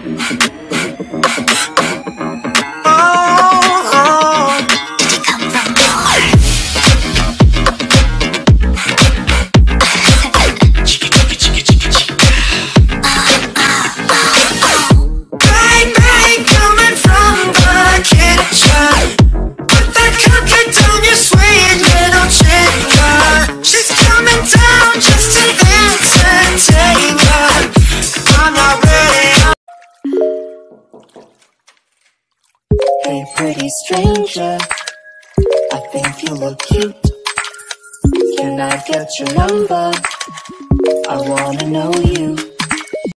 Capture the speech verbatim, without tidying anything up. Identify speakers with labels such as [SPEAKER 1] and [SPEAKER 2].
[SPEAKER 1] Hey pretty stranger, I think you look cute. Can I get your number? I wanna know you.